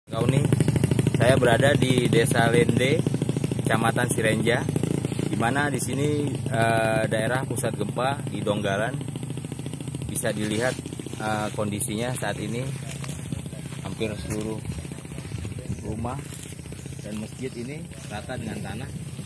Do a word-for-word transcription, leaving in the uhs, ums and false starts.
Kauni, saya berada di Desa Lende, Kecamatan Sirenja, di mana di sini eh, daerah pusat gempa di Donggalan. Bisa dilihat eh, kondisinya saat ini, hampir seluruh rumah dan masjid ini rata dengan tanah.